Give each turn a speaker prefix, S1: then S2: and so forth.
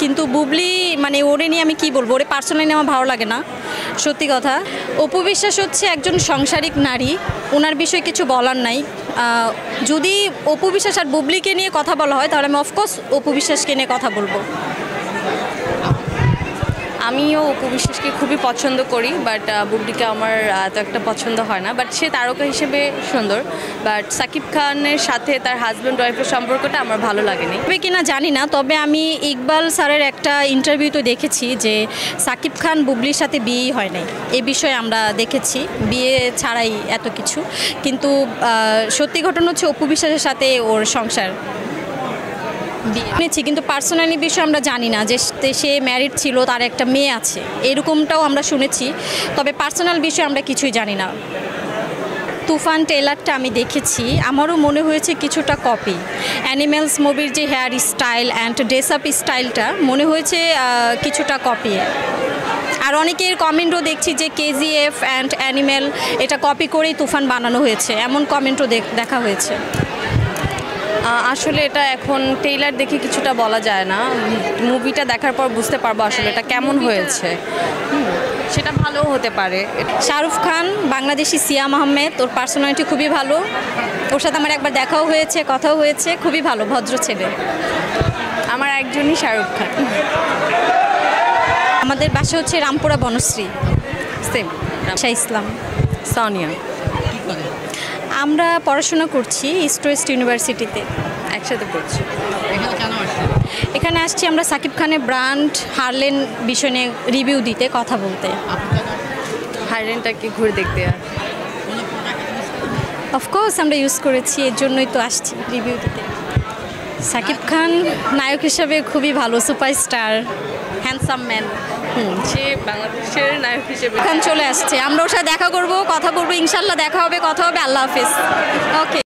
S1: কিন্তু বুবলি মানে ওরে নিয়ে আমি কি বলবো, ওরে পার্সোনালি আমার ভালো লাগে না, সত্যি কথা। অপু বিশ্বাস হচ্ছে একজন সাংসারিক নারী, ওনার বিষয়ে কিছু বলার নাই। যদি অপু বিশ্বাস আর বুবলিকে নিয়ে কথা বলা হয় তাহলে আমি অফকোর্স অপু বিশ্বাসকে নিয়ে কথা বলবো।
S2: আমিও অপু বিশ্বাসকে খুবই পছন্দ করি, বাট বুবলিকে আমার এত একটা পছন্দ হয় না, বাট সে তারকা হিসেবে সুন্দর। বাট সাকিব খানের সাথে তার হাজব্যান্ড ওয়াইফের সম্পর্কটা আমার ভালো লাগেনি।
S1: তবে কিনা জানি না, তবে আমি ইকবাল স্যারের একটা ইন্টারভিউতে দেখেছি যে সাকিব খান বুবলির সাথে বিয়েই হয় নাই, এ বিষয়ে আমরা দেখেছি, বিয়ে ছাড়াই এত কিছু। কিন্তু সত্যি ঘটনা হচ্ছে অপু বিশ্বাসের সাথে ওর সংসার শুনেছি, কিন্তু পার্সোনালি বিষয় আমরা জানি না যে সে ম্যারিড ছিল, তার একটা মেয়ে আছে, এরকমটাও আমরা শুনেছি। তবে পার্সোনাল বিষয়ে আমরা কিছুই জানি না। তুফান ট্রেলারটা আমি দেখেছি, আমারও মনে হয়েছে কিছুটা কপি। অ্যানিমেলস মুভির যে hair style and dress up স্টাইলটা মনে হয়েছে কিছুটা কপি। আর অনেকের কমেন্টও দেখছি যে কেজিএফ অ্যান্ড অ্যানিমেল এটা কপি করেই তুফান বানানো হয়েছে, এমন কমেন্টও দেখা হয়েছে।
S2: আসলে এটা এখন ট্রেইলার দেখে কিছুটা বলা যায় না, মুভিটা দেখার পর বুঝতে পারবো আসলে এটা কেমন হয়েছে। সেটা ভালোও হতে পারে।
S1: শাহরুখ খান, বাংলাদেশি সিয়াম আহমেদ, ওর পার্সোনালিটি খুবই ভালো, ওর সাথে আমার একবার দেখাও হয়েছে, কথাও হয়েছে, খুবই ভালো ভদ্র ছেলে।
S2: আমার একজনই শাহরুখ খান।
S1: আমাদের বাসা হচ্ছে রামপুরা বনশ্রী।
S2: সেম।
S1: শাহ ইসলাম।
S2: সানিয়া।
S1: আমরা পড়াশোনা করছি ইস্ট ওয়েস্ট ইউনিভার্সিটিতে,
S2: একসাথে পড়ছি।
S1: এখানে আসছি আমরা সাকিব খানের ব্র্যান্ড হারলেন বিষয় নিয়ে রিভিউ দিতে, কথা বলতে।
S2: হারলেনটাকে ঘুরে দেখতে।
S1: অফকোর্স আমরা ইউজ করেছি, এর জন্যই তো আসছি রিভিউ দিতে। সাকিব খান নায়ক হিসাবে খুবই ভালো, সুপারস্টার, হ্যান্ডসাম ম্যান।
S2: সে বাংলাদেশের নায়ক হিসেবে
S1: খান চলে আসছে, আমরা ওর সাথে দেখা করবো, কথা বলবো, ইনশাল্লাহ দেখা হবে, কথা হবে। আল্লাহ হাফিজ। ওকে।